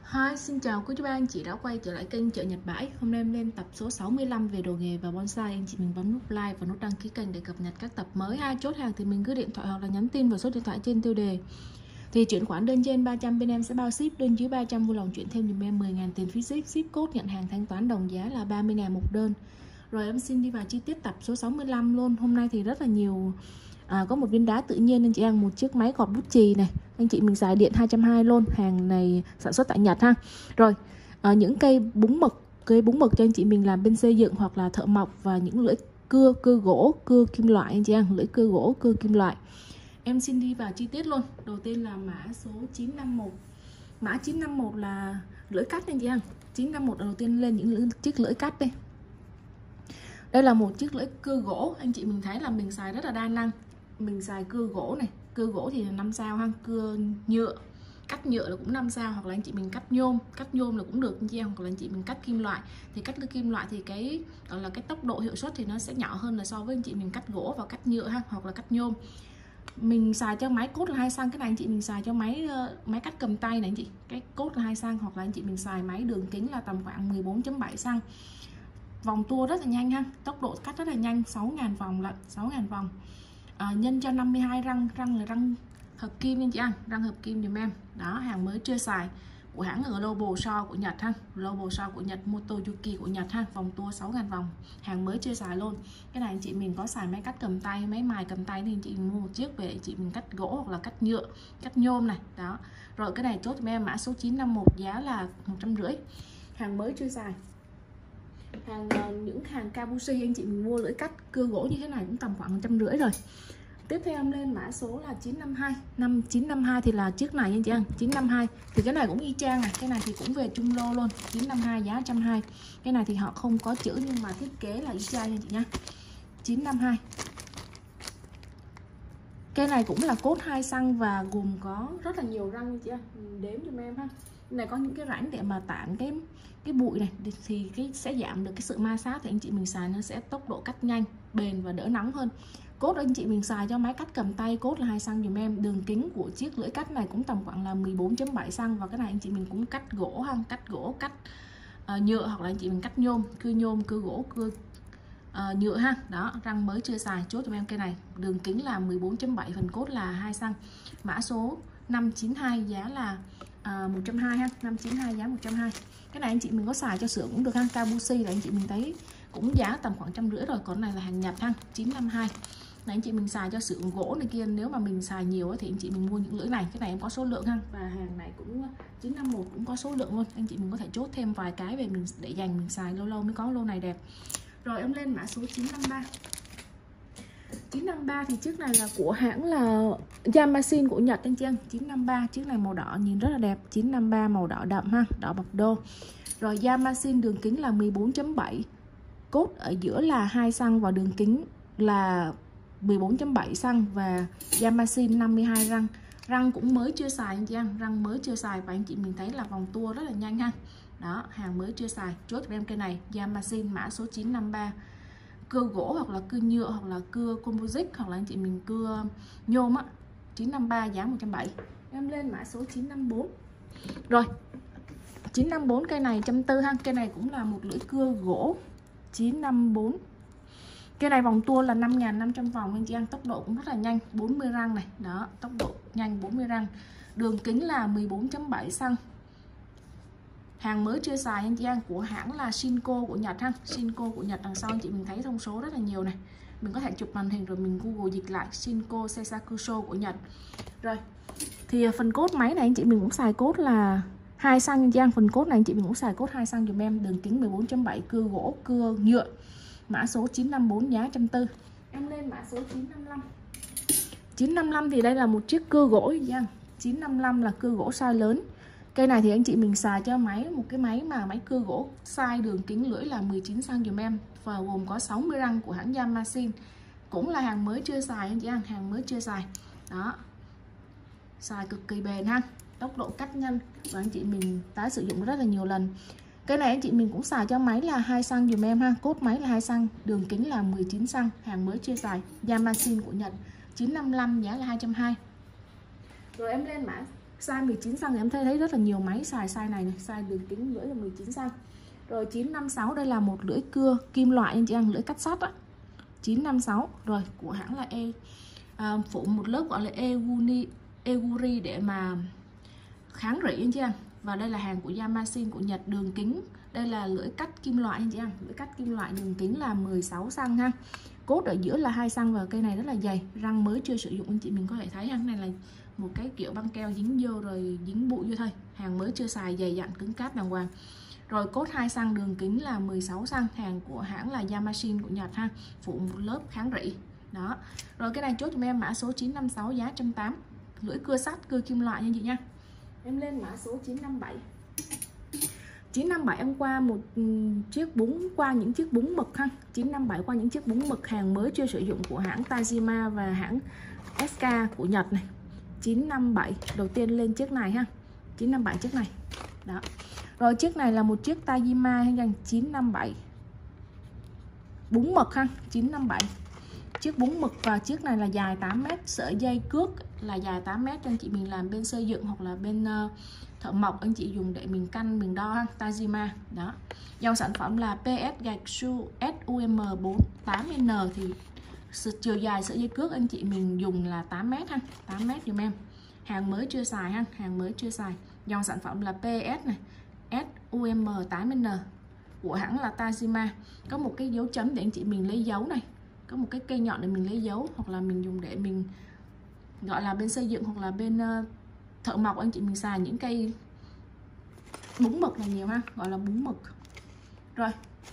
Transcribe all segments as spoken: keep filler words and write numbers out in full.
Hi, xin chào quý ba anh chị đã quay trở lại kênh Chợ Nhật Bãi. Hôm nay em lên tập số sáu mươi lăm về đồ nghề và bonsai. Anh chị mình bấm nút like và nút đăng ký kênh để cập nhật các tập mới. Hai chốt hàng thì mình cứ điện thoại hoặc là nhắn tin vào số điện thoại trên tiêu đề. Thì chuyển khoản đơn trên ba trăm bên em sẽ bao ship, đơn dưới ba trăm vui lòng chuyển thêm dùm em mười ngàn tiền phí ship. Ship code nhận hàng thanh toán đồng giá là ba mươi ngàn một đơn. Rồi em xin đi vào chi tiết tập số sáu mươi lăm luôn. Hôm nay thì rất là nhiều. À, có một viên đá tự nhiên anh chị ăn, một chiếc máy gọt bút chì này, anh chị mình xài điện hai trăm hai mươi luôn, hàng này sản xuất tại Nhật ha. Rồi à, những cây búng mực, cây búng mực cho anh chị mình làm bên xây dựng hoặc là thợ mộc, và những lưỡi cưa, cưa gỗ, cưa kim loại anh chị ăn, lưỡi cưa gỗ, cưa kim loại. Em xin đi vào chi tiết luôn. Đầu tiên là mã số chín năm mốt. Mã chín năm mốt là lưỡi cắt anh chị ăn. chín năm mốt đầu tiên lên những lưỡi, chiếc lưỡi cắt đây. Đây là một chiếc lưỡi cưa gỗ, anh chị mình thấy là mình xài rất là đa năng. Mình xài cưa gỗ này, cưa gỗ thì là năm sao ha, cưa nhựa, cắt nhựa là cũng năm sao, hoặc là anh chị mình cắt nhôm, cắt nhôm là cũng được anh chị em, hoặc là anh chị mình cắt kim loại. Thì cắt kim loại thì cái gọi là cái tốc độ hiệu suất thì nó sẽ nhỏ hơn là so với anh chị mình cắt gỗ và cắt nhựa ha, hoặc là cắt nhôm. Mình xài cho máy cốt là hai xăng, cái này anh chị mình xài cho máy máy cắt cầm tay này anh chị, cái cốt là hai xăng, hoặc là anh chị mình xài máy đường kính là tầm khoảng mười bốn chấm bảy xăng. Vòng tua rất là nhanh ha, tốc độ cắt rất là nhanh, sáu nghìn vòng lận, sáu nghìn vòng. À, nhân cho năm mươi hai răng, răng là răng hợp kim anh chị ăn, răng hợp kim dùm em. Đó, hàng mới chưa xài của hãng ở Global Saw của Nhật ha, Global Saw của Nhật, Motoyuki của Nhật ha, vòng tua sáu nghìn vòng, hàng mới chưa xài luôn. Cái này anh chị mình có xài máy cắt cầm tay, máy mài cầm tay thì anh chị mình mua một chiếc về, chị mình cắt gỗ hoặc là cắt nhựa, cắt nhôm này. Đó. Rồi cái này chốt cho em mã số chín năm mốt, giá là một trăm rưỡi, hàng mới chưa xài. Hàng những hàng Kabushi anh chị mình mua lưỡi cắt cưa gỗ như thế này cũng tầm khoảng một trăm rưỡi rồi. Tiếp theo em lên mã số là chín năm hai. Năm chín năm hai thì là chiếc này anh chị ăn, chín năm hai thì cái này cũng y chang này, cái này thì cũng về trung lô luôn, chín năm hai giá một trăm hai mươi. Cái này thì họ không có chữ nhưng mà thiết kế là y chang anh chị nhá. chín năm hai. Cái này cũng là cốt hai xăng và gồm có rất là nhiều răng anh chị ạ. Đếm cho em ha. Cái này có những cái rãnh để mà tản cái cái bụi này thì cái sẽ giảm được cái sự ma sát, thì anh chị mình xài nó sẽ tốc độ cắt nhanh, bền và đỡ nóng hơn. Cốt anh chị mình xài cho máy cắt cầm tay, cốt là hai xăng dùm em. Đường kính của chiếc lưỡi cắt này cũng tầm khoảng là mười bốn chấm bảy xăng, và cái này anh chị mình cũng cắt gỗ ha, cắt gỗ, cắt uh, nhựa, hoặc là anh chị mình cắt nhôm, cưa nhôm, cưa gỗ, cưa uh, nhựa ha. Đó, răng mới chưa xài, chốt cho em cây này. Đường kính là mười bốn chấm bảy, phần cốt là hai xăng. Mã số năm chín hai, giá là uh, một trăm hai mươi ha, năm chín hai giá một trăm hai mươi. Cái này anh chị mình có xài cho sữa cũng được ha. Kabushi là anh chị mình thấy cũng giá tầm khoảng trăm rưỡi rồi, còn này là hàng Nhật ha, chín năm hai. Này anh chị mình xài cho sữa gỗ này kia, nếu mà mình xài nhiều thì anh chị mình mua những lưỡi này. Cái này em có số lượng ha, và hàng này cũng chín năm mốt cũng có số lượng luôn. Anh chị mình có thể chốt thêm vài cái về mình để dành mình xài lâu lâu mới có lô này đẹp. Rồi em lên mã số chín năm ba. chín năm ba thì chiếc này là của hãng là Yamasin của Nhật anh chị em. chín năm ba, chiếc này màu đỏ nhìn rất là đẹp, chín năm ba màu đỏ đậm ha, đỏ bạc đô. Rồi Yamasin đường kính là mười bốn chấm bảy, cốt ở giữa là hai xăng và đường kính là mười bốn chấm bảy xăng, và Yamasin năm mươi hai răng. Răng cũng mới chưa xài anh chị em, răng mới chưa xài, và anh chị mình thấy là vòng tua rất là nhanh ha. Đó, hàng mới chưa xài, chốt cho em cây này Yamasin mã số chín năm ba. Cưa gỗ hoặc là cưa nhựa hoặc là cưa composite, hoặc là anh chị mình cưa nhôm á, chín năm ba giá một trăm bảy mươi. Em lên mã số chín năm bốn. Rồi chín năm bốn, cây này một trăm bốn mươi ha. Cây này cũng là một lưỡi cưa gỗ, chín năm bốn. Cái này vòng tua là năm nghìn năm trăm vòng anh chị ăn, tốc độ cũng rất là nhanh, bốn mươi răng này. Đó, tốc độ nhanh, bốn mươi răng. Đường kính là mười bốn chấm bảy xăng. Hàng mới chưa xài anh chị ăn, của hãng là Shinko của Nhật ha. Shinko của Nhật, đằng sau anh chị mình thấy thông số rất là nhiều này. Mình có thể chụp màn hình rồi mình Google dịch lại, Shinko Seisakusho của Nhật. Rồi. Thì phần cốt máy này anh chị mình cũng xài cốt là hai xăng anh chị ăn, phần cốt này anh chị mình cũng xài cốt hai xăng dùm em, đường kính mười bốn chấm bảy, cưa gỗ, cưa nhựa. Mã số chín năm bốn giá một trăm bốn mươi. Em lên mã số chín năm lăm. chín năm lăm thì đây là một chiếc cưa gỗ nha. chín năm lăm là cưa gỗ size lớn. Cây này thì anh chị mình xài cho máy một cái máy mà máy cưa gỗ size đường kính lưỡi là mười chín xăng dùm em, và gồm có sáu mươi răng của hãng Yamasin. Cũng là hàng mới chưa xài anh chị ăn, hàng mới chưa xài. Đó. Xài cực kỳ bền ha, tốc độ cắt nhanh, và anh chị mình tái sử dụng rất là nhiều lần. Cái này anh chị mình cũng xài cho máy là hai xăng dùm em ha, cốt máy là hai xăng, đường kính là mười chín xăng, hàng mới chưa xài, Yamasin của Nhật, chín năm lăm giá là hai trăm hai mươi. Rồi em lên mã Size mười chín xăng thì em thấy thấy rất là nhiều máy xài size này, này. Size đường kính lưỡi là mười chín xăng. Rồi chín năm sáu đây là một lưỡi cưa kim loại anh chị em, lưỡi cắt sắt á. chín năm sáu rồi của hãng là E à, phủ một lớp gọi là Eguri Eguri để mà kháng rỉ anh chị em. Và đây là hàng của Yamasin của Nhật, đường kính đây là lưỡi cắt kim loại anh chị em, lưỡi cắt kim loại đường kính là mười sáu xăng ha. Cốt ở giữa là hai xăng và cây này rất là dày, răng mới chưa sử dụng anh chị mình có thể thấy ha. Này là một cái kiểu băng keo dính vô rồi dính bụi vô thôi, hàng mới chưa xài, dày dặn cứng cáp đàng hoàng. Rồi cốt hai xăng đường kính là mười sáu xăng, hàng của hãng là Yamasin của Nhật ha, phủ một lớp kháng rỉ. Đó. Rồi cái này chốt cho em mã số chín năm sáu giá một trăm tám mươi, lưỡi cưa sắt, cưa kim loại nha chị nha. Em lên mã số chín năm bảy. chín năm bảy em qua một chiếc bún, qua những chiếc bún mực ha. chín năm bảy qua những chiếc bún mực hàng mới chưa sử dụng của hãng Tajima và hãng ét ca của Nhật này. chín năm bảy đầu tiên lên chiếc này ha. chín năm bảy chiếc này. Đó. Rồi chiếc này là một chiếc Tajima hay dành chín năm bảy. Bún mực ha, chín năm bảy. Chiếc bún mực và chiếc này là dài tám mét, sợi dây cước là dài tám mét, anh chị mình làm bên xây dựng hoặc là bên uh, thợ mộc anh chị dùng để mình căn mình đo ha, Tajima. Đó. Dòng sản phẩm là pê ét gạch su ét u em bốn tám N thì chiều dài sợi dây cước anh chị mình dùng là tám mét ha, tám mét dùm em. Hàng mới chưa xài ha, hàng mới chưa xài. Dòng sản phẩm là pê ét này, ét u em tám N của hãng là Tajima. Có một cái dấu chấm để anh chị mình lấy dấu này, có một cái cây nhọn để mình lấy dấu, hoặc là mình dùng để mình gọi là bên xây dựng hoặc là bên uh, thợ mộc anh chị mình xài những cây bún mực là nhiều ha, gọi là bún mực. Rồi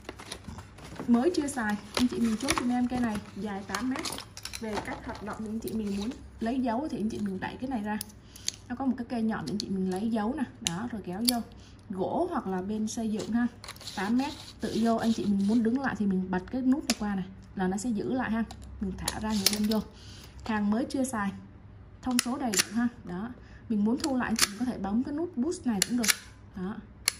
mới chưa xài anh chị mình chốt cho em cây này dài tám mét. Về cách hoạt động thì anh chị mình muốn lấy dấu thì anh chị mình đẩy cái này ra, nó có một cái cây nhọn để anh chị mình lấy dấu nè. Đó, rồi kéo vô gỗ hoặc là bên xây dựng ha, tám mét tự vô. Anh chị mình muốn đứng lại thì mình bật cái nút này qua này là nó sẽ giữ lại ha, mình thả ra những bên vô. Hàng mới chưa xài, thông số đầy đủ ha. Đó, mình muốn thu lại anh chị mình có thể bấm cái nút boost này cũng được. Đó.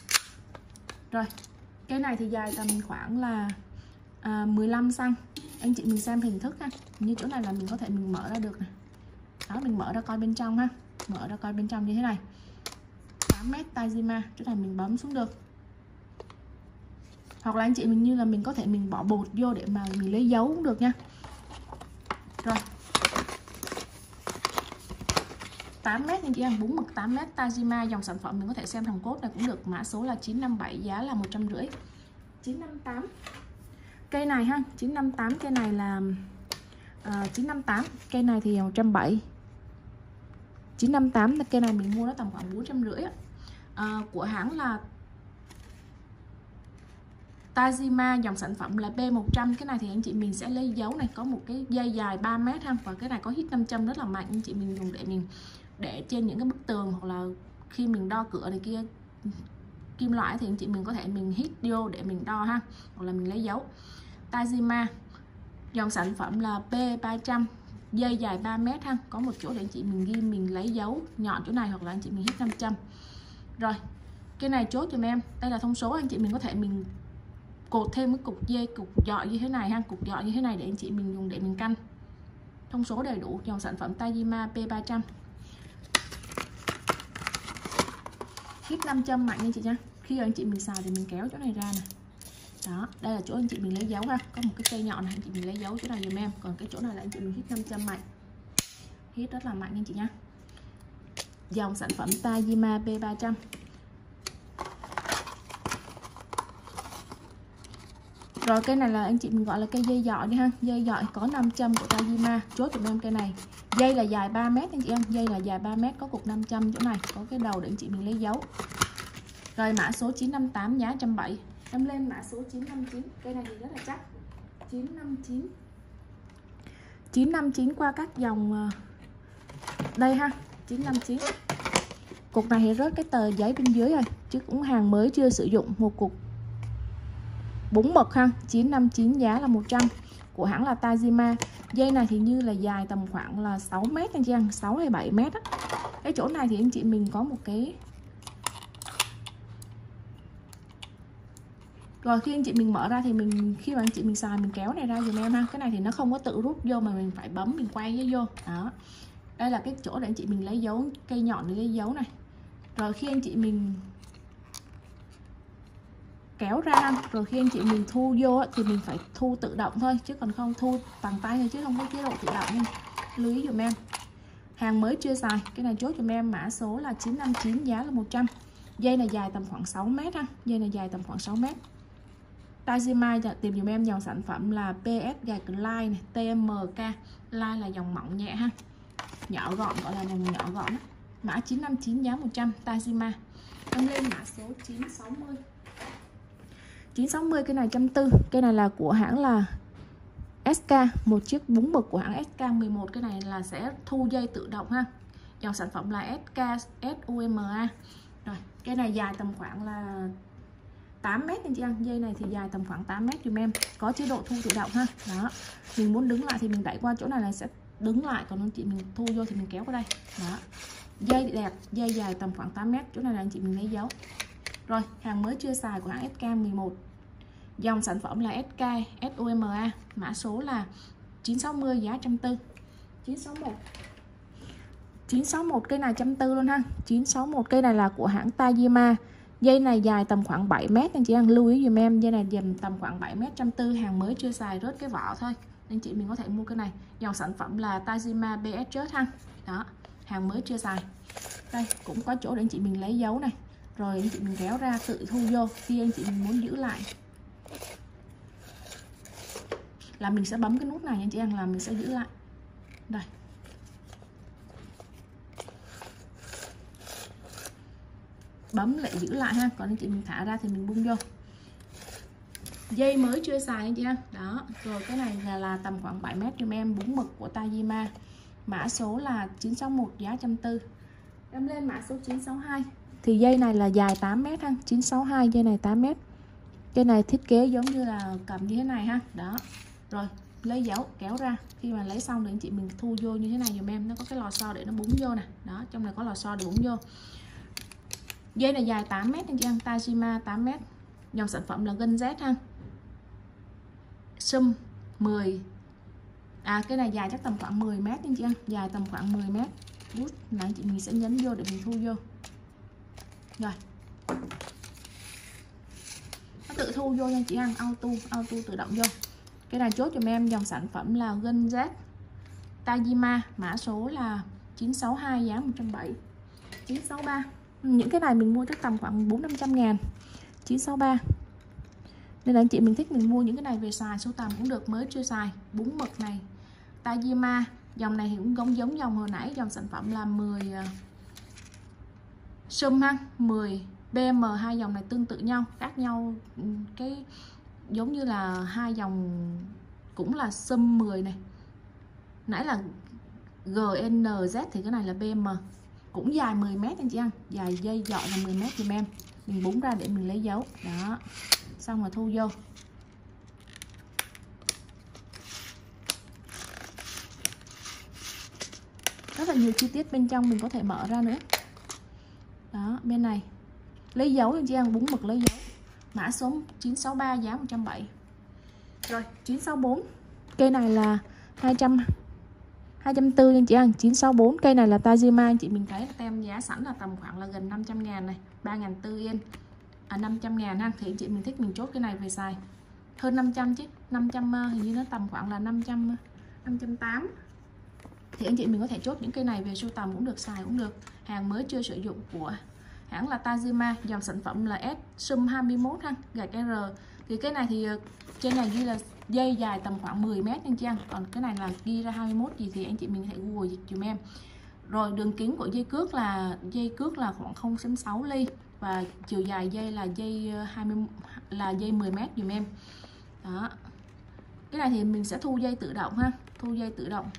Rồi cái này thì dài tầm khoảng là à, mười lăm xăng. Anh chị mình xem hình thức ha, như chỗ này là mình có thể mình mở ra được này. Đó, mình mở ra coi bên trong ha, mở ra coi bên trong như thế này. Tám mét Tajima, chỗ này mình bấm xuống được. Hoặc là anh chị mình như là mình có thể mình bỏ bột vô để mà mình lấy dấu cũng được nha. Rồi tám mét anh chị em, bún mực tám mét Tajima. Dòng sản phẩm mình có thể xem thằng cốt này cũng được. Mã số là chín năm bảy, giá là một trăm rưỡi. chín năm tám cây này ha, chín năm tám cây này là uh, chín năm tám cây này thì một trăm bảy mươi. chín năm tám cây này mình mua nó tầm khoảng bốn trăm rưỡi. Uh, của hãng là Tajima, dòng sản phẩm là B một trăm. Cái này thì anh chị mình sẽ lấy dấu này, có một cái dây dài ba mét ha, và cái này có hít năm trăm rất là mạnh, anh chị mình dùng để mình để trên những cái bức tường hoặc là khi mình đo cửa này kia kim loại thì anh chị mình có thể mình hít vô để mình đo ha, hoặc là mình lấy dấu. Tajima, dòng sản phẩm là P ba trăm, dây dài ba mét ha, có một chỗ để anh chị mình ghi mình lấy dấu nhọn chỗ này, hoặc là anh chị mình hít năm trăm. Rồi cái này chốt cho em, đây là thông số, anh chị mình có thể mình cột thêm cái cục dây, cục dọi như thế này ha, cục dọi như thế này để anh chị mình dùng để mình căn. Thông số đầy đủ, dòng sản phẩm Tajima P ba trăm. Hít năm trăm mạnh anh chị nha. Khi anh chị mình xài thì mình kéo chỗ này ra này. Đó, đây là chỗ anh chị mình lấy dấu ha, có một cái cây nhọn này anh chị mình lấy dấu chỗ này giùm em, còn cái chỗ này là anh chị mình hít năm trăm mạnh. Hít rất là mạnh anh chị nhá. Dòng sản phẩm Tajima P ba trăm. Rồi cây này là anh chị mình gọi là cây dây dọi đi ha, dây dọi có năm trăm của Tajima, chốt cho em cây này. Dây là dài ba mét anh chị em, dây là dài ba mét, có cục năm trăm chỗ này, có cái đầu để anh chị mình lấy dấu. Rồi mã số chín năm tám, giá một trăm bảy mươi. Em lên mã số chín năm chín, cây này thì rất là chắc. chín năm chín. chín năm chín qua các dòng đây ha, chín năm chín. Cục này thì rớt cái tờ giấy bên dưới rồi, chứ cũng hàng mới chưa sử dụng. Một cục bún mực ha, chín năm chín, giá là một trăm, của hãng là Tajima. Dây này thì như là dài tầm khoảng là sáu mét anh chị em, sáu hay bảy mét á. Cái chỗ này thì anh chị mình có một cái. Rồi khi anh chị mình mở ra thì mình khi mà anh chị mình xài mình kéo này ra dùm em ha. Cái này thì nó không có tự rút vô mà mình phải bấm mình quay với vô. Đó. Đây là cái chỗ để anh chị mình lấy dấu, cây nhọn để lấy dấu này. Rồi khi anh chị mình kéo ra, rồi khi anh chị mình thu vô thì mình phải thu tự động thôi, chứ còn không thu bằng tay thôi, chứ không có chế độ tự động nha. Lưu ý dùm em. Hàng mới chưa xài, cái này chốt dùm em mã số là chín năm chín, giá là một trăm. Dây này dài tầm khoảng sáu mét ha, dây này dài tầm khoảng sáu mét. Tajima tìm dùm em dòng sản phẩm là pê ét gạch Line này, tê em ca. Line là dòng mỏng nhẹ ha, nhỏ gọn, gọi là dòng nhỏ gọn đó. Mã chín năm chín, giá một trăm, Tajima. Em lên mã số chín sáu mươi. chín sáu mươi cái này một trăm bốn mươi, cái này là của hãng là ét ca, một chiếc búng bực của hãng ét ca mười một. Cái này là sẽ thu dây tự động ha. Dòng sản phẩm là ét ca SUMA. Rồi, cái này dài tầm khoảng là tám mét anh chị em. Dây này thì dài tầm khoảng tám mét dùm em. Có chế độ thu tự động ha. Đó. Mình muốn đứng lại thì mình đẩy qua chỗ này là sẽ đứng lại, còn anh chị mình thu vô thì mình kéo qua đây. Đó. Dây đẹp, dây dài tầm khoảng tám mét. Chỗ này là anh chị mình lấy dấu. Rồi, hàng mới chưa xài của hãng ét ca mười một. Dòng sản phẩm là ét ca SUMA, mã số là chín sáu mươi, giá một trăm bốn mươi. chín sáu mốt. chín sáu mốt cây này một trăm bốn mươi luôn ha. chín sáu mốt cây này là của hãng Tajima. Dây này dài tầm khoảng bảy mét anh chị em, lưu ý dùm em, dây này dầm tầm khoảng bảy mét, một trăm bốn mươi, hàng mới chưa xài, rớt cái vỏ thôi. Anh chị mình có thể mua cái này. Dòng sản phẩm là Tajima bê ét chớt ha. Đó, hàng mới chưa xài. Đây, cũng có chỗ để anh chị mình lấy dấu này. Rồi anh chị mình kéo ra tự thu vô. Khi anh chị mình muốn giữ lại là mình sẽ bấm cái nút này anh chị em, là mình sẽ giữ lại. Đây. Bấm lại giữ lại ha, còn anh chị mình thả ra thì mình bung vô. Dây mới chưa xài anh chị em. Đó, rồi cái này là, là tầm khoảng bảy mét giùm em, bún mực của Tajima. Mã số là chín sáu mốt, giá một trăm bốn mươi. Em lên mã số chín sáu hai. Thì dây này là dài tám mét ha, chín sáu hai, dây này tám mét. Cái này thiết kế giống như là cầm như thế này ha. Đó. Rồi, lấy dấu kéo ra. Khi mà lấy xong thì anh chị mình thu vô như thế này dùm em, nó có cái lò xo để nó búng vô nè. Đó, trong này có lò xo để búng vô. Dây này dài tám mét anh chị em, Tajima tám mét. Dòng sản phẩm là gân Z ha. Sum mười. À, cái này dài chắc tầm khoảng mười mét anh chị em, dài tầm khoảng mười mét. Bút là anh chị mình sẽ nhấn vô để mình thu vô. Rồi. Nó tự thu vô nha chị em, auto auto tự động vô. Cái này chốt cho em dòng sản phẩm là gân Z Tajima, mã số là chín sáu hai, giá một trăm bảy mươi. chín sáu ba. Những cái này mình mua chắc tầm khoảng bốn năm trăm ngàn. chín sáu ba. Nên là anh chị mình thích mình mua những cái này về xài sưu tầm cũng được, mới chưa xài. Bún mực này Tajima, dòng này thì cũng giống giống dòng hồi nãy, dòng sản phẩm là mười uh, sum ha, mười bê em, hai dòng này tương tự nhau, khác nhau cái giống như là hai dòng cũng là sum mười này. Nãy là giê en zét thì cái này là bê em, cũng dài mười mét anh chị ăn, dài dây dọi là mười mét giùm em. Mình búng ra để mình lấy dấu. Đó. Xong rồi thu vô. Rất là nhiều chi tiết bên trong mình có thể mở ra nữa. Đó, bên này lấy dấu anh chị em, búng mực lấy dấu. Mã số chín sáu ba, giá một trăm bảy mươi. Rồi, chín sáu bốn. Cây này là hai trăm hai trăm bốn mươi anh chị ăn, chín sáu bốn. Cây này là Tajima anh chị mình thấy tem giá sẵn là tầm khoảng là gần năm trăm ngàn này, ba nghìn bốn trăm yên. À, năm trăm ngàn ha, thì anh chị mình thích mình chốt cái này về xài. Hơn năm trăm chứ, năm trăm hình như nó tầm khoảng là năm trăm năm trăm tám mươi. Thì anh chị mình có thể chốt những cây này về sưu tầm cũng được, xài cũng được. Hàng mới chưa sử dụng của hãng là Tajima, dòng sản phẩm là S Sum hai mươi mốt ha, gạch R. Thì cái này thì trên này ghi là dây dài tầm khoảng mười mét anh chị em, còn cái này là ghi ra hai mươi mốt gì thì anh chị mình hãy Google dịch dùm em. Rồi đường kính của dây cước là dây cước là khoảng không phẩy sáu ly và chiều dài dây là dây hai mươi là dây mười mét dùm em. Đó. Cái này thì mình sẽ thu dây tự động ha, thu dây tự động.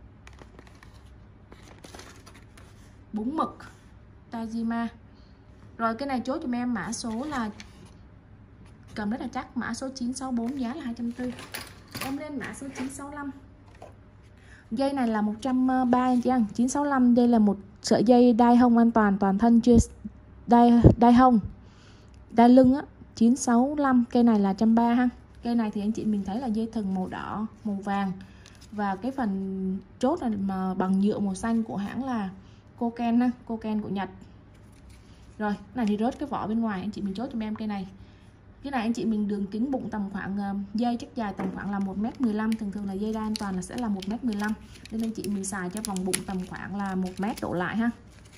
Bún mực Tajima. Rồi cái này chốt cho em mã số là cầm rất là chắc, mã số chín sáu bốn, giá là hai trăm bốn mươi. Em lên mã số chín sáu lăm. Dây này là một trăm ba mươi anh chị ăn, chín sáu lăm. Đây là một sợi dây đai hông an toàn, toàn thân chưa đai đai hông, đai lưng á, chín sáu lăm. Cây này là một trăm ba mươi ha. Cây này thì anh chị mình thấy là dây thừng màu đỏ, màu vàng Và cái phần chốt là mà bằng nhựa màu xanh của hãng là Koken ha, Koken của Nhật. Rồi, cái này thì rớt cái vỏ bên ngoài, anh chị mình chốt cho em cây này. Cái này anh chị mình đường kính bụng tầm khoảng uh, dây chắc dài tầm khoảng là một mét mười lăm, thường thường là dây đai an toàn là sẽ là một mét mười lăm. Nên anh chị mình xài cho vòng bụng tầm khoảng là một mét đổ lại ha.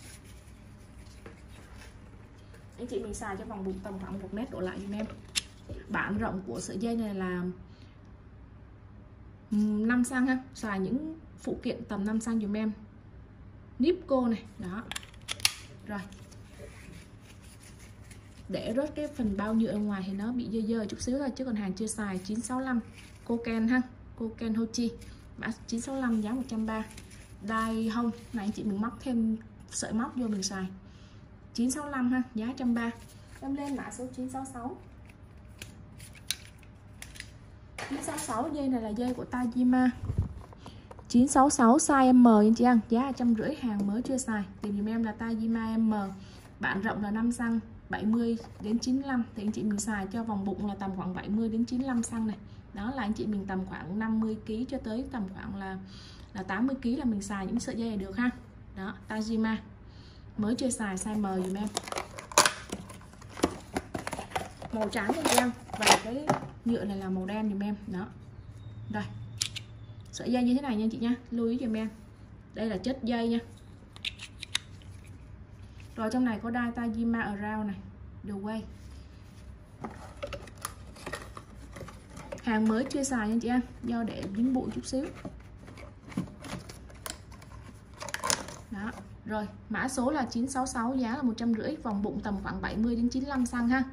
Anh chị mình xài cho vòng bụng tầm khoảng một mét đổ lại giùm em. Bản rộng của sợi dây này là năm xăng ha, xài những phụ kiện tầm năm xăng giùm em. Nipco này, đó. Rồi. Để rớt cái phần bao nhựa ở ngoài thì nó bị dơ dơ chút xíu thôi, chứ còn hàng chưa xài. Chín sáu lăm Koken ha, Koken Hochi, mã chín sáu lăm, giá một trăm ba mươi. Đai hông này anh chị mình móc thêm sợi móc vô mình xài. Chín sáu lăm ha, giá một trăm ba mươi. Em lên mã số chín sáu sáu. chín sáu sáu dây này là dây của Tajima. chín sáu sáu size M anh chị ăn, giá một trăm rưỡi, hàng mới chưa xài. Tìm giùm em là Tajima M. Bản rộng là năm xăng, bảy mươi đến chín mươi lăm, thì anh chị mình xài cho vòng bụng là tầm khoảng bảy mươi đến chín mươi lăm xăng này. Đó là anh chị mình tầm khoảng năm mươi ki lô gam cho tới tầm khoảng là là tám mươi ki lô gam là mình xài những sợi dây này được ha. Đó, Tajima. Mới chưa xài, size M dùm em. Màu trắng cho chị em, và cái nhựa này là màu đen dùm em. Đó. Rồi. Sợi dây như thế này nha chị nha, lưu ý dùm em. Đây là chất dây nha. Rồi trong này có đai Tajima Around này, The Way. Hàng mới chưa xài nha chị em, do để dính bụi chút xíu. Đó. Rồi, mã số là chín sáu sáu, giá là một trăm rưỡi, vòng bụng tầm khoảng bảy mươi đến chín mươi lăm xăng ha.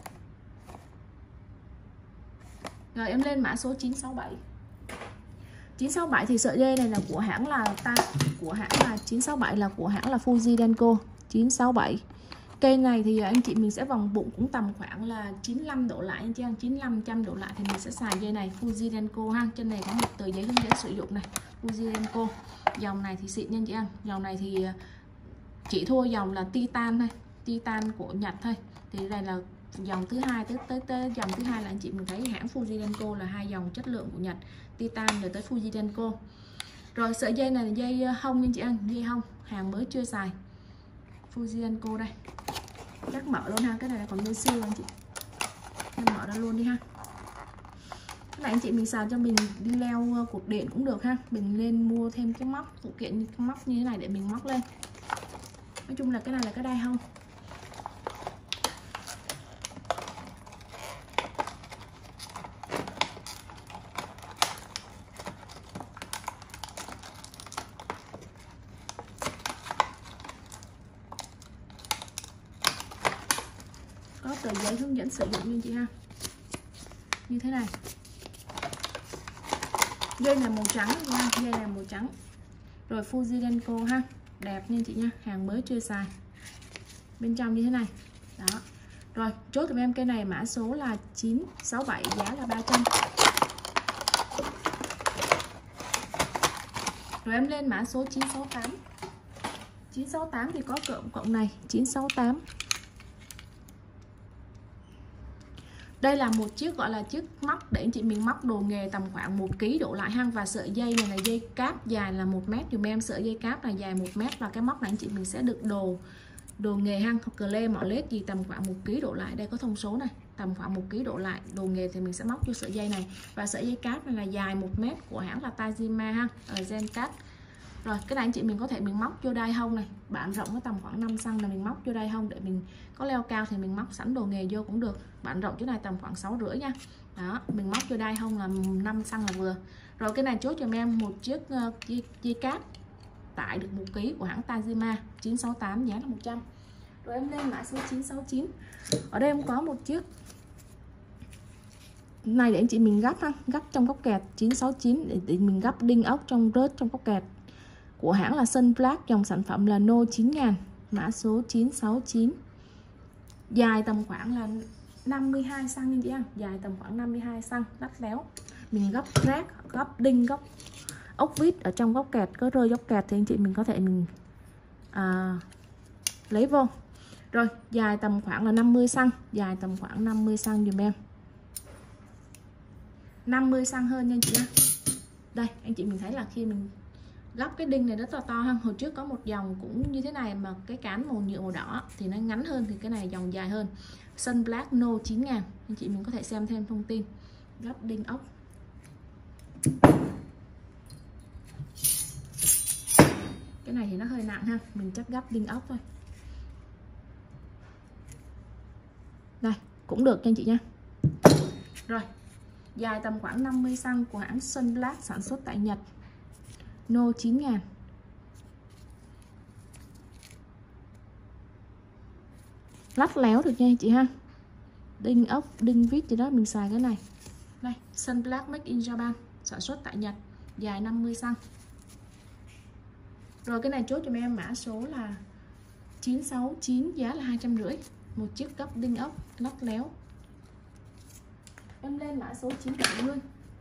Rồi em lên mã số chín sáu bảy. chín sáu bảy thì sợi dây này là của hãng là ta của hãng là chín sáu bảy là của hãng là Fuji Denko. Chín sáu bảy. Cây này thì anh chị mình sẽ vòng bụng cũng tầm khoảng là chín mươi lăm độ lại anh chị em, chín mươi lăm trăm độ lại thì mình sẽ xài dây này Fuji Denko ha. Trên này có một tờ giấy hướng dẫn sử dụng này, Fuji Denko. Dòng này thì xịn nha chị em. Dòng này thì chỉ thua dòng là Titan thôi, Titan của Nhật thôi. Thì đây là dòng thứ hai, tới tới tới dòng thứ hai là anh chị mình thấy hãng Fuji Denko là hai dòng chất lượng của Nhật, Titan rồi tới Fuji Denko. Rồi sợi dây này là dây hông nha chị em, dây hông, hàng mới chưa xài. Fuji Denko đây. Chắc mở luôn ha, cái này là còn nguyên siêu anh chị. Em mở ra luôn đi ha. Cái này anh chị mình xài cho mình đi leo cột điện cũng được ha. Mình nên mua thêm cái móc phụ kiện như cái móc như thế này để mình móc lên. Nói chung là cái này là cái đai hông. Có tờ giấy hướng dẫn sử dụng nha chị ha. Như thế này. Dây này màu trắng nha, dây này màu trắng. Rồi Fuji Denko ha, đẹp nha chị nha, hàng mới chưa xài. Bên trong như thế này. Đó. Rồi, chốt tụi em cây này mã số là chín sáu bảy, giá là ba trăm. Rồi em lên mã số chín sáu tám. chín sáu tám thì có cộng cộng này, chín sáu tám. Đây là một chiếc gọi là chiếc móc để anh chị mình móc đồ nghề tầm khoảng một ki lô gam độ lại hang. Và sợi dây này là dây cáp dài là một mét dùm em. Sợi dây cáp là dài một mét. Và cái móc này anh chị mình sẽ được đồ đồ nghề hang, cờ lê mỏ lết gì tầm khoảng một ki lô gam độ lại. Đây có thông số này, tầm khoảng một ki lô gam độ lại. Đồ nghề thì mình sẽ móc vô sợi dây này. Và sợi dây cáp này là dài một mét của hãng là Tajima ha, ở Zencat. Rồi cái này anh chị mình có thể mình móc vô đai hông này, bản rộng nó tầm khoảng năm xăng là mình móc vô đai hông để mình có leo cao thì mình móc sẵn đồ nghề vô cũng được. Bản rộng chỗ này tầm khoảng sáu rưỡi nha. Đó, mình móc vô đai hông là năm xăng là vừa. Rồi cái này chốt cho em một chiếc uh, dây, dây cáp tải được một ki lô gam của hãng Tajima, chín sáu tám, giá là một trăm. Rồi em lên mã số chín sáu chín. Ở đây em có một chiếc này để anh chị mình gấp ha, gấp trong góc kẹt chín sáu chín để, để mình gấp đinh ốc trong rớt trong góc kẹt. Của hãng là Sunblack, dòng sản phẩm là No chín nghìn, mã số chín sáu chín. Dài tầm khoảng là năm mươi hai xăng nha chị em, dài tầm khoảng năm mươi hai xăng, lắt léo. Mình gấp rác, gấp đinh, gấp ốc vít ở trong góc kẹt, có rơi góc kẹt thì anh chị mình có thể mình à, lấy vô. Rồi, dài tầm khoảng là năm mươi xăng, dài tầm khoảng năm mươi xăng dùm em. năm mươi xăng hơn nha chị em. Đây anh chị mình thấy là khi mình gấp cái đinh này rất là to ha. Hồi trước có một dòng cũng như thế này mà cái cán màu nhựa màu đỏ thì nó ngắn hơn, thì cái này dòng dài hơn. Sunblack No chín ngàn, anh chị mình có thể xem thêm thông tin. Gấp đinh ốc. Cái này thì nó hơi nặng ha, mình chắc gấp đinh ốc thôi. Đây cũng được cho anh chị nha. Rồi, dài tầm khoảng năm mươi xăng của hãng Sunblack, sản xuất tại Nhật. No chín ngàn. Lắt léo được nha anh chị ha. Đinh ốc, đinh vít gì đó mình xài cái này. Đây, Sunblack Made in Japan, sản xuất tại Nhật, dài năm mươi xăng. Rồi cái này chốt cho em mã số là chín sáu chín, giá là hai trăm rưỡi. Một chiếc gấp đinh ốc lắt léo. Em lên mã số chín bảy mươi.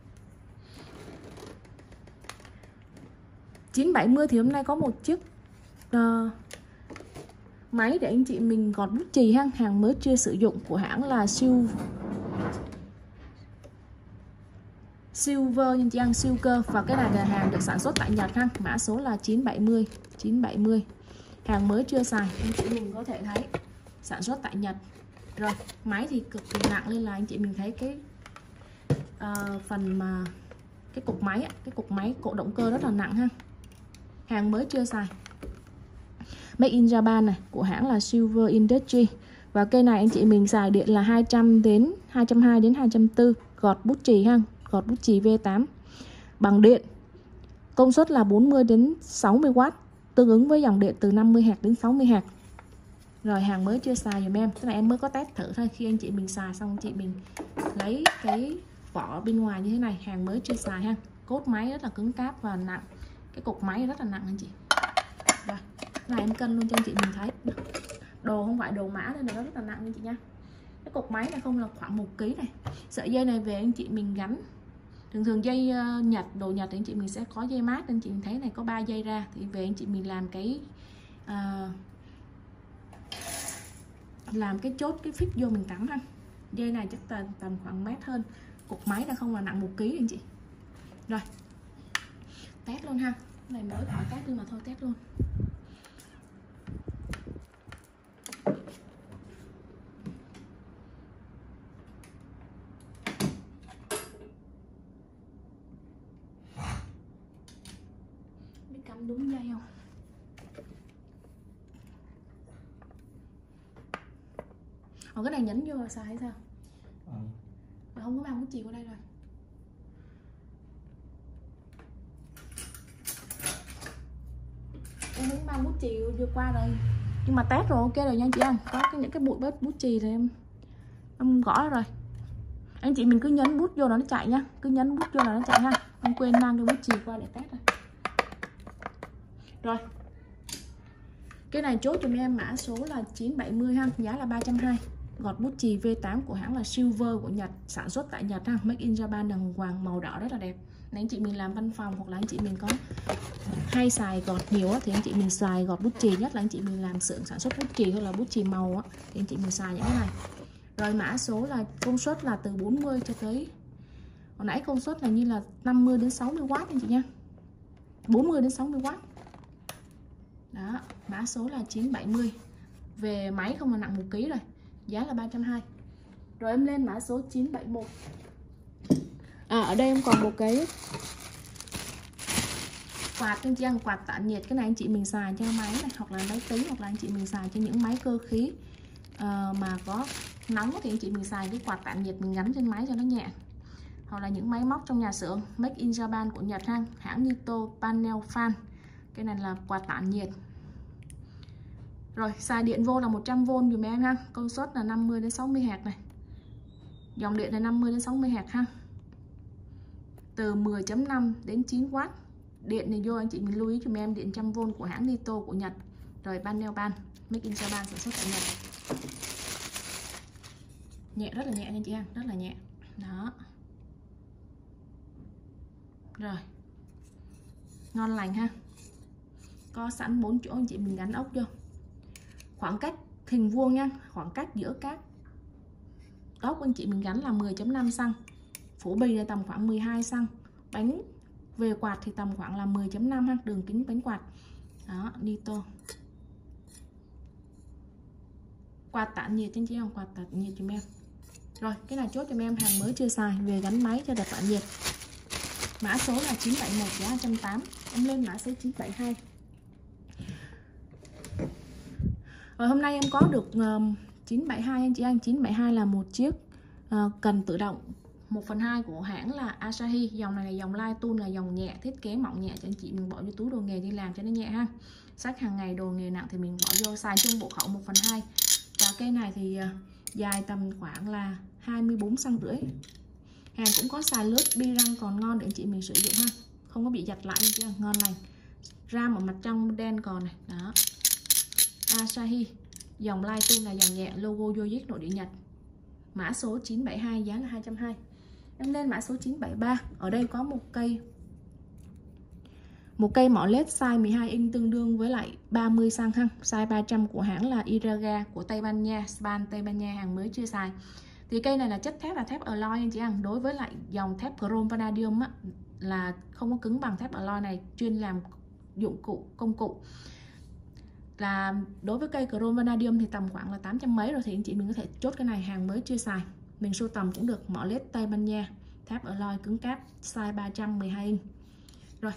chín bảy mươi thì hôm nay có một chiếc uh, máy để anh chị mình gọt bút chì ha, hàng mới chưa sử dụng của hãng là siêu Silver, nhân chị ăn siêu cơ, và cái này là hàng được sản xuất tại Nhật ha, mã số là chín bảy mươi. chín bảy mươi, hàng mới chưa xài, anh chị mình có thể thấy sản xuất tại Nhật. Rồi máy thì cực kỳ nặng nên là anh chị mình thấy cái uh, phần mà cái cục máy cái cục máy cổ động cơ rất là nặng ha, hàng mới chưa xài. Made in Japan này, của hãng là Silver Industry. Và cây này anh chị mình xài điện là hai trăm đến hai trăm hai mươi đến hai trăm bốn mươi, gọt bút chì ha, gọt bút chì V tám bằng điện. Công suất là bốn mươi đến sáu mươi oát, tương ứng với dòng điện từ năm mươi héc đến sáu mươi héc. Rồi hàng mới chưa xài dùm em. Cái này em mới có test thử thôi, khi anh chị mình xài xong anh chị mình lấy cái vỏ bên ngoài như thế này, hàng mới chưa xài ha. Cốt máy rất là cứng cáp và nặng. Cái cục máy rất là nặng anh chị. Rồi, này em cân luôn cho anh chị mình thấy. Đồ không phải đồ mã nên nó rất là nặng anh chị nha. Cái cục máy này không là khoảng một ký này. Sợi dây này về anh chị mình gắn. Thường thường dây uh, Nhật, đồ Nhật thì anh chị mình sẽ có dây mát, anh chị mình thấy này có ba dây ra, thì về anh chị mình làm cái uh, làm cái chốt cái phích vô mình cắm ha. Dây này chắc tầm, tầm khoảng mét hơn. Cục máy là không là nặng một ký anh chị. Rồi test luôn ha, này mới khỏi test luôn mà thôi, test luôn. Biết cắm đúng dây không? Ồ, cái này nhấn vô là xài hay sao? Ừ. Mà không có mang bút chì qua đây rồi. Em muốn mang bút chì vừa qua rồi, nhưng mà test rồi ok rồi nha anh chị ăn. Có cái, những cái bụi bớt bút chì thì em em gõ rồi. Anh chị mình cứ nhấn bút vô là nó chạy nhá, cứ nhấn bút vô là nó chạy ha. Không quên mang cái bút chì qua để test rồi. Rồi cái này chốt cho em mã số là chín bảy mươi ha, giá là ba trăm hai mươi. Gọt bút chì V tám của hãng là Silver của Nhật, sản xuất tại Nhật ha, Made in Japan, đàng hoàng, màu đỏ rất là đẹp. Nếu anh chị mình làm văn phòng hoặc là anh chị mình có hay xài gọt nhiều á, thì anh chị mình xài gọt bút chì, nhất là anh chị mình làm xưởng sản xuất bút chì hoặc là bút chì màu á, thì anh chị mình xài những cái này. Rồi mã số là công suất là từ bốn mươi cho tới, hồi nãy công suất là như là năm mươi đến sáu mươi oát anh chị nha, bốn mươi đến sáu mươi oát. Đó, mã số là chín bảy mươi. Về máy không là nặng một ký rồi, giá là ba trăm hai mươi. Rồi em lên mã số chín bảy mốt. À, ở đây em còn một cái quạt anh chị ăn, quạt tản nhiệt. Cái này anh chị mình xài cho máy này, hoặc là máy tính, hoặc là anh chị mình xài cho những máy cơ khí uh, mà có nóng thì anh chị mình xài cái quạt tản nhiệt mình gắn trên máy cho nó nhẹ. Hoặc là những máy móc trong nhà xưởng Made in Japan của Nhật ha, hãng Nito Panel Fan. Cái này là quạt tản nhiệt. Rồi xài điện vô là một trăm vôn dùm em ha, công suất là năm mươi đến sáu mươi héc này. Dòng điện là năm mươi đến sáu mươi héc ha. Từ mười chấm năm đến chín oát. Điện này vô anh chị mình lưu ý dùm em, điện trăm vôn của hãng Nito của Nhật. Rồi panel ban Made in Japan, sản xuất tại Nhật. Nhẹ, rất là nhẹ nha chị ha, rất là nhẹ. Đó. Rồi. Ngon lành ha. Có sẵn bốn chỗ anh chị mình gắn ốc vô. Khoảng cách hình vuông nha, khoảng cách giữa các ốc anh chị mình gắn là mười chấm năm xăng. Phủ bì là tầm khoảng mười hai xăng. Bánh Về quạt thì tầm khoảng là mười chấm năm ha, đường kính bánh quạt. Đó, nito. Quạt tản nhiệt trên chị không? Quạt tản nhiệt cho em. Rồi, cái này chốt cho em hàng mới chưa xài về gắn máy cho đẹp tản nhiệt. Mã số là chín bảy một giá hai trăm tám mươi. Em lên mã số chín bảy hai. Rồi hôm nay em có được um, chín bảy hai anh chị anh. chín bảy hai là một chiếc uh, cần tự động một phần hai của hãng là Asahi. Dòng này là dòng Light Tool, là dòng nhẹ, thiết kế mỏng nhẹ cho anh chị mình bỏ vô túi đồ nghề đi làm cho nó nhẹ ha. Sách hàng ngày đồ nghề nặng thì mình bỏ vô, xài chung bộ khẩu một phần hai. Và cây này thì uh, dài tầm khoảng là hai mươi bốn xăng rưỡi. Hàng cũng có xài lướt, bi răng còn ngon để anh chị mình sử dụng ha, không có bị giặt lại chứ, ngon lành. Ram ở mặt trong đen còn này. Đó, Asahi, dòng Light Tool là dòng nhẹ, logo Yojic nội địa Nhật. Mã số chín bảy hai giá là hai trăm hai mươi. Em lên mã số chín bảy ba. Ở đây có một cây một cây mỏ led size mười hai inch tương đương với lại ba mươi xăng ha, size ba trăm của hãng là Iraga của Tây Ban Nha, Span Tây Ban Nha, hàng mới chưa xài. Thì cây này là chất thép là thép alloy anh chị ăn. Đối với lại dòng thép chrome vanadium á, là không có cứng bằng thép alloy này, chuyên làm dụng cụ công cụ. Là đối với cây chrome vanadium thì tầm khoảng là tám trăm mấy rồi, thì anh chị mình có thể chốt cái này hàng mới chưa xài. Mình sưu tầm cũng được, mỏ led Tây Ban Nha, thép alloy cứng cáp, size ba trăm, mười hai inch. Rồi,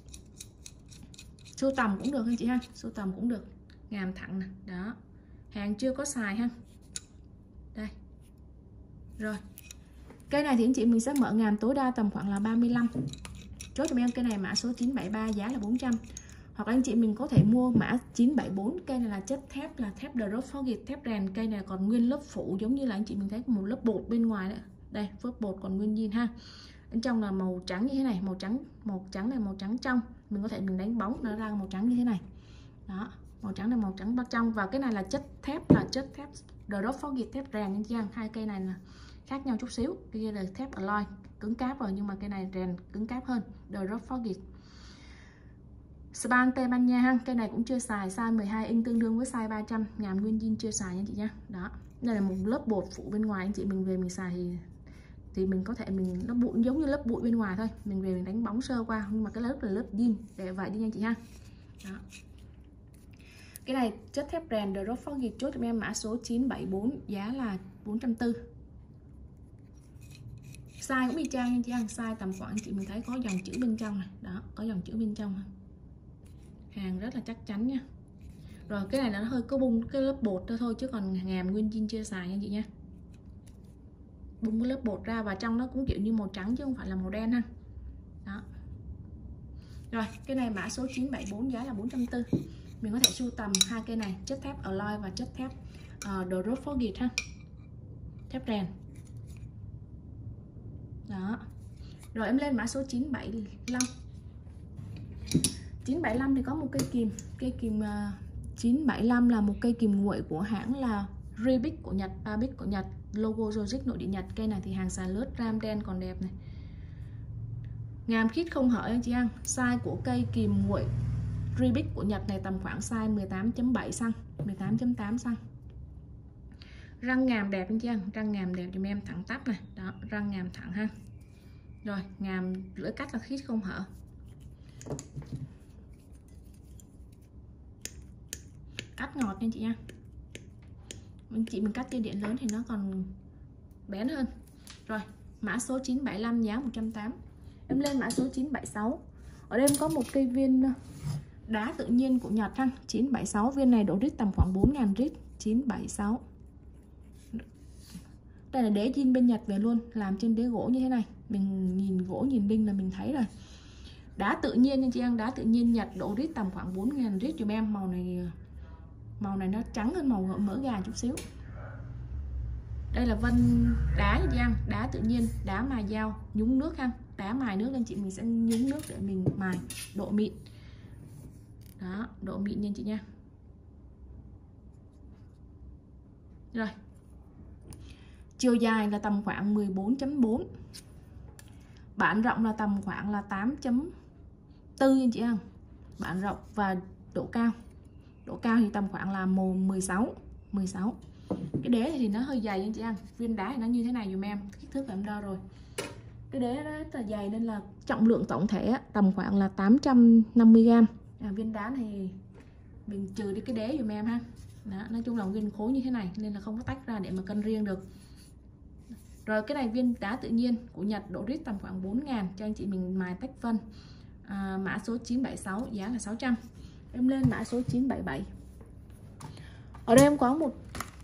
sưu tầm cũng được anh chị ha, sưu tầm cũng được, ngàm thẳng nè. Đó, hàng chưa có xài ha. Đây. Rồi, cây này thì anh chị mình sẽ mở ngàm tối đa tầm khoảng là ba mươi lăm. Chốt cho em cây này mã số chín bảy ba giá là bốn trăm. Hoặc anh chị mình có thể mua mã chín bảy bốn. Cây này là chất thép, là thép drop forgit, thép rèn. Cây này còn nguyên lớp phủ, giống như là anh chị mình thấy một lớp bột bên ngoài đấy. Đây, lớp bột còn nguyên zin ha. Bên trong là màu trắng như thế này, màu trắng, màu trắng này màu trắng trong. Mình có thể mình đánh bóng nó ra màu trắng như thế này. Đó, màu trắng là màu trắng bên trong. Và cái này là chất thép, là chất thép drop forgit, thép rèn anh chị em. Hai cây này là khác nhau chút xíu. Cái kia là thép alloy cứng cáp rồi, nhưng mà cái này rèn cứng cáp hơn, drop forgit. Span Tây Ban Nha ha, cây này cũng chưa xài, size mười hai inch tương đương với size ba trăm, ngàm nguyên zin chưa xài nha chị nha. Đó, đây là một lớp bột phủ bên ngoài, anh chị mình về mình xài thì thì mình có thể mình nó bụi giống như lớp bụi bên ngoài thôi, mình về mình đánh bóng sơ qua, nhưng mà cái lớp là lớp zin để vậy đi nha chị ha. Đó, cái này chất thép rèn drop forgit, chốt cho em mã số chín bảy bốn giá là bốn trăm tư mươi. Size cũng y chang nha chị ăn, size tầm khoảng chị mình thấy có dòng chữ bên trong này. Đó, có dòng chữ bên trong, hàng rất là chắc chắn nha. Rồi cái này nó hơi có bung cái lớp bột thôi thôi chứ còn ngàm nguyên zin chưa xài nha chị nha. Bung cái lớp bột ra và trong nó cũng kiểu như màu trắng chứ không phải là màu đen ha. Đó. Rồi cái này mã số chín bảy bốn giá là bốn trăm tư mươi. Mình có thể sưu tầm hai cây này, chất thép alloy và chất thép uh, drop forgit ha, thép rèn. Đó. Rồi em lên mã số chín bảy lăm. chín bảy lăm thì có một cây kìm, cây kìm uh, chín bảy lăm là một cây kìm nguội của hãng là Ribic của Nhật, Abic của Nhật, logo Yojic nội địa Nhật. Cây này thì hàng xà lướt, ram đen còn đẹp này. Ngàm khít không hở anh chị ăn. Size của cây kìm nguội Ribic của Nhật này tầm khoảng size mười tám chấm bảy xăng, mười tám chấm tám xăng. Răng ngàm đẹp anh chị ăn, răng ngàm đẹp cho em, thẳng tắp này. Đó, răng ngàm thẳng ha. Rồi, ngàm lưỡi cắt là khít không hở. Cắt ngọt nha chị nha. Anh chị mình cắt dây điện lớn thì nó còn bén hơn. Rồi, mã số chín bảy lăm giá một trăm tám mươi. Em lên mã số chín bảy sáu. Ở đây em có một cây viên đá tự nhiên của Nhật ha, chín bảy sáu. Viên này độ rít tầm khoảng bốn nghìn rít, chín bảy sáu. Đây là đế zin bên Nhật về luôn, làm trên đế gỗ như thế này. Mình nhìn gỗ nhìn đinh là mình thấy rồi. Đá tự nhiên nha chị em, đá tự nhiên Nhật, độ rít tầm khoảng bốn nghìn rít cho em. Màu này màu này nó trắng hơn màu mỡ gà chút xíu. Đây là vân đá nha chị em, đá tự nhiên, đá mài dao, nhúng nước ha. Đá mài nước nên chị mình sẽ nhúng nước để mình mài, độ mịn. Đó, độ mịn nha chị nha. Rồi. Chiều dài là tầm khoảng mười bốn chấm bốn. Bản rộng là tầm khoảng là tám chấm bốn anh chị em. Bản rộng và độ cao. Độ cao thì tầm khoảng là mười sáu, mười sáu. Cái đế thì nó hơi dày anh chị em. Viên đá thì nó như thế này dùm em, kích thước em đo rồi. cái đế rất là dày nên là trọng lượng tổng thể tầm khoảng là tám trăm năm mươi gam. À, viên đá này mình trừ đi cái đế dùm em ha. Đó, nói chung là viên khối như thế này nên là không có tách ra để mà cân riêng được. Rồi cái này viên đá tự nhiên của Nhật, độ rít tầm khoảng bốn ngàn cho anh chị mình mài tách phân. À, mã số chín bảy sáu, giá là sáu trăm. Em lên mã số chín bảy bảy. Ở đây em có một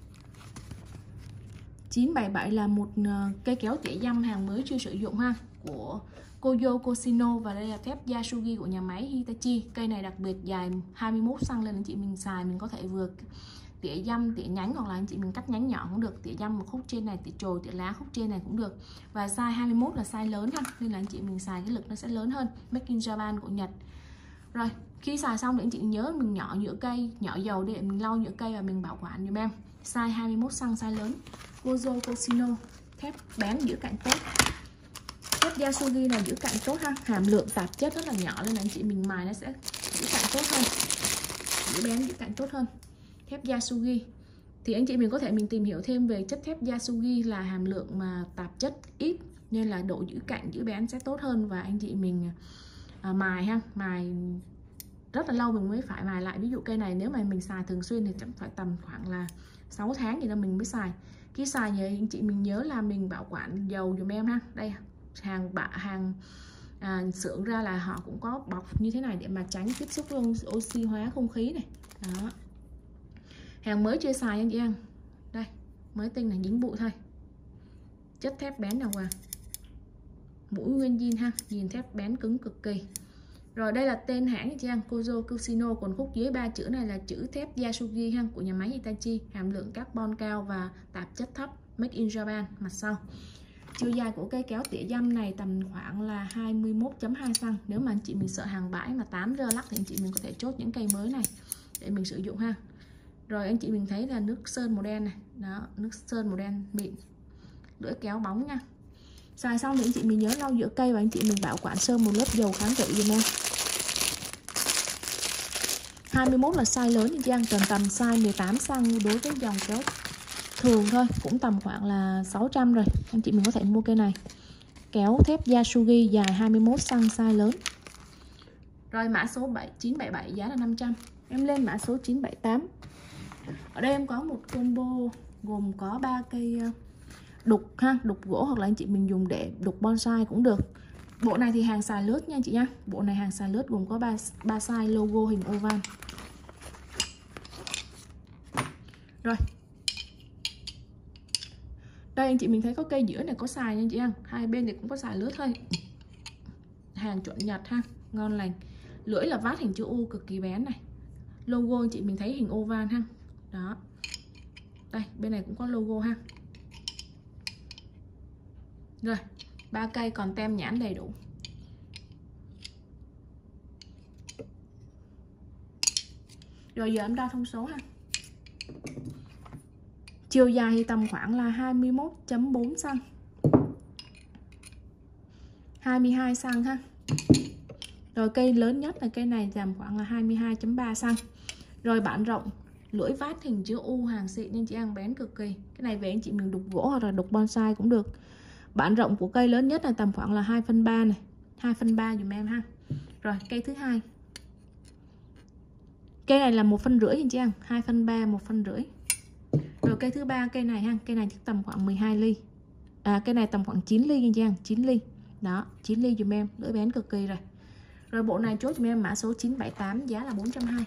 chín bảy bảy là một cây kéo tỉa dăm hàng mới chưa sử dụng ha, của Koyo Koshino, và đây là thép Yasugi của nhà máy Hitachi. Cây này đặc biệt dài hai mươi mốt xăng-ti-mét, lên anh chị mình xài mình có thể vừa tỉa dăm, tỉa nhánh, hoặc là anh chị mình cắt nhánh nhỏ cũng được, tỉa dăm một khúc trên này, tỉa chồi, tỉa lá khúc trên này cũng được. Và size hai mươi mốt là size lớn ha, nên là anh chị mình xài cái lực nó sẽ lớn hơn. Made in Japan của Nhật. Rồi khi xài xong thì anh chị nhớ mình nhỏ nhựa cây, nhỏ dầu để mình lau nhựa cây và mình bảo quản giùm em. Size hai mươi mốt xăng-ti-mét, size lớn. Koyo Koshino, thép bén giữ cạnh tốt. Thép Yasugi này giữ cạnh tốt ha, hàm lượng tạp chất rất là nhỏ nên là anh chị mình mài nó sẽ giữ cạnh tốt hơn, giữ bén giữ cạnh tốt hơn. Thép Yasugi thì anh chị mình có thể mình tìm hiểu thêm về chất thép Yasugi là hàm lượng mà tạp chất ít nên là độ giữ cạnh giữ bén sẽ tốt hơn, và anh chị mình à, mài ha, mài rất là lâu mình mới phải mài lại. Ví dụ cây này nếu mà mình xài thường xuyên thì chắc phải tầm khoảng là sáu tháng thì là mình mới xài. Khi xài nhớ anh chị mình nhớ là mình bảo quản dầu dùm em ha. Đây hàng bạ hàng à, xưởng ra là họ cũng có bọc như thế này để mà tránh tiếp xúc với oxy hóa không khí này. Đó, hàng mới chưa xài anh chị em, đây mới tinh này, dính bụi thôi, chất thép bén đàng hoàng, mũi nguyên zin ha, zin thép bén cứng cực kỳ. Rồi đây là tên hãng chị em, Koyo Koshino, còn khúc dưới ba chữ này là chữ thép Yasugi ha, của nhà máy Hitachi, hàm lượng carbon cao và tạp chất thấp, made in Japan. Mặt sau chiều dài của cây kéo tỉa dăm này tầm khoảng là hai mươi mốt chấm hai xăng-ti-mét. Nếu mà anh chị mình sợ hàng bãi mà tám rơ lắc thì anh chị mình có thể chốt những cây mới này để mình sử dụng ha. Rồi anh chị mình thấy là nước sơn màu đen này, đó, nước sơn màu đen mịn, lưỡi kéo bóng nha. Xài xong thì anh chị mình nhớ lau giữa cây và anh chị mình bảo quản sơn một lớp dầu kháng rỉ giùm em. hai mươi mốt là size lớn thì chị cần tầm size mười tám xăng-ti-mét đối với dòng kéo thường thôi, cũng tầm khoảng là sáu trăm rồi. Anh chị mình có thể mua cây này. Kéo thép Yasugi dài hai mươi mốt xăng-ti-mét, size lớn. Rồi mã số chín bảy bảy, giá là năm trăm. Em lên mã số chín bảy tám. Ở đây em có một combo gồm có ba cây đục ha, đục gỗ, hoặc là anh chị mình dùng để đục bonsai cũng được. Bộ này thì hàng xài lướt nha anh chị nha. Bộ này hàng xài lướt gồm có ba ba size, logo hình oval. Rồi. Đây anh chị mình thấy có cây giữa này có xài nha anh chị em. Hai bên thì cũng có xài lướt thôi. Hàng chuẩn Nhật ha, ngon lành. Lưỡi là vát hình chữ U cực kỳ bén này. Logo anh chị mình thấy hình oval ha. Đó. Đây, bên này cũng có logo ha. Rồi, ba cây còn tem nhãn đầy đủ. Rồi giờ em đo thông số ha. Chiều dài thì tầm khoảng là hai mươi mốt chấm bốn xăng-ti-mét, hai mươi hai xăng-ti-mét ha. Rồi cây lớn nhất là cây này tầm khoảng là hai mươi hai chấm ba xăng-ti-mét. Rồi bản rộng, lưỡi vát hình chữ U hàng xịn nên chị ăn bén cực kỳ. Cái này về anh chị mình đục gỗ hoặc là đục bonsai cũng được. Bản rộng của cây lớn nhất là tầm khoảng là hai phân ba này, hai phân ba dùm em ha. Rồi cây thứ hai, cây này là một phân rưỡi anh chị em, hai phân ba, một phân rưỡi. Rồi cây thứ ba, cây này ha, cây này tầm khoảng mười hai ly, à cây này tầm khoảng chín ly anh chị em, chín ly. Đó, chín ly dùm em, lưỡi bén cực kỳ rồi. Rồi bộ này chốt dùm em mã số chín bảy tám, giá là bốn trăm hai mươi.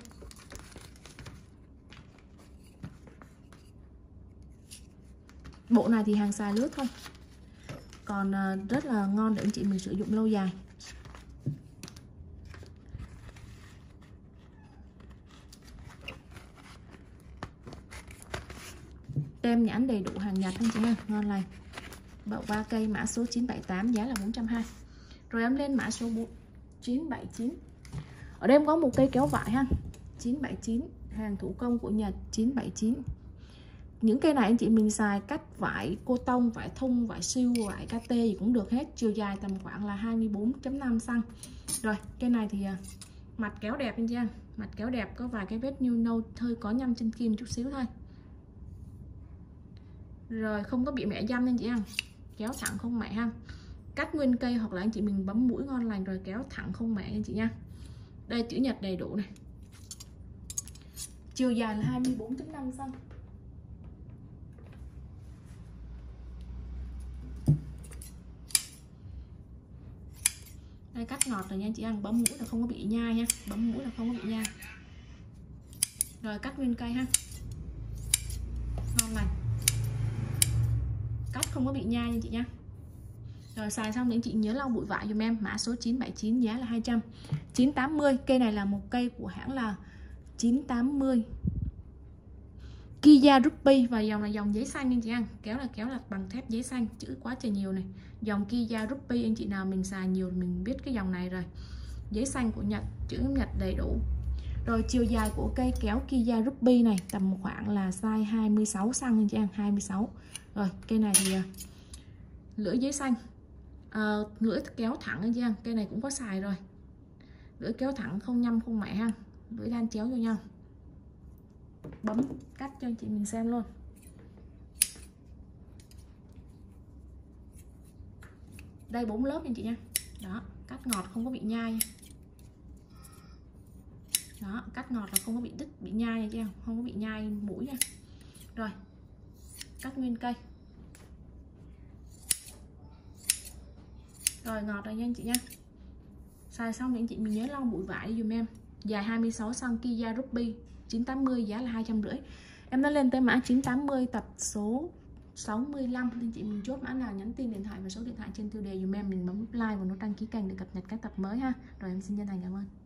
Bộ này thì hàng xài lướt thôi, còn rất là ngon để anh chị mình sử dụng lâu dài. Tem nhãn đầy đủ, hàng Nhật anh chị em, ngon lành. Bộ ba cây mã số chín bảy tám, giá là bốn trăm hai mươi. Rồi em lên mã số chín bảy chín. Ở đây em có một cây kéo vải ha, chín bảy chín, hàng thủ công của Nhật, chín bảy chín. Những cây này anh chị mình xài cắt vải cô tông, vải thun, vải siêu, vải ca tê gì cũng được hết. Chiều dài tầm khoảng là hai mươi bốn chấm năm xăng-ti-mét. Rồi cây này thì mặt kéo đẹp anh chị em, mặt kéo đẹp, có vài cái vết như nâu hơi có nhăm chân kim chút xíu thôi. Rồi không có bị mẻ dăm anh chị em, kéo thẳng không mẻ ha. cắt nguyên cây hoặc là anh chị mình bấm mũi ngon lành rồi kéo thẳng không mẻ anh chị nha. Đây chữ nhật đầy đủ này, chiều dài là hai mươi bốn chấm năm xăng. Đây cắt ngọt rồi nha anh chị ăn, bấm mũi là không có bị nhai nha, bấm mũi là không có bị nhai. Rồi cắt nguyên cây ha, ngon lành, cắt không có bị nhai nha chị nha. Rồi xài xong thì anh chị nhớ lau bụi vải dùm em, mã số chín bảy chín, giá là hai trăm. chín tám mươi, cây này là một cây của hãng là chín tám mươi Kia Ruby, và dòng là dòng giấy xanh anh chị ăn, kéo là kéo là bằng thép giấy xanh, chữ quá trời nhiều này. Dòng Kia Ruby anh chị nào mình xài nhiều mình biết cái dòng này rồi, giấy xanh của Nhật, chữ Nhật đầy đủ. Rồi chiều dài của cây kéo Kia Ruby này tầm khoảng là size hai mươi sáu xăng anh chị ăn, hai mươi sáu. Rồi cây này thì uh, lưỡi giấy xanh, uh, lưỡi kéo thẳng anh chị ăn, cây này cũng có xài rồi, lưỡi kéo thẳng không nhăm không mẻ ha, lưỡi đan chéo vô nhau. Bấm cắt cho anh chị mình xem luôn. Đây bốn lớp anh chị nha. Đó, cắt ngọt không có bị nhai. Đó, cắt ngọt là không có bị đứt, bị nhai nha chị em, không có bị nhai mũi nha. Rồi, cắt nguyên cây. Rồi ngọt rồi nha anh chị nha. Xài xong thì anh chị mình nhớ lau bụi vải dùm em. Dài hai mươi sáu xăng-ti-mét Kia Ruby chín tám mươi, giá là hai trăm rưỡi. Em đã lên tới mã chín tám mươi tập số sáu mươi lăm, anh chị mình chốt mã nào nhắn tin điện thoại và số điện thoại trên tiêu đề dùm em, mình bấm like và nút đăng ký kênh để cập nhật các tập mới ha. Rồi em xin chân thành cảm ơn.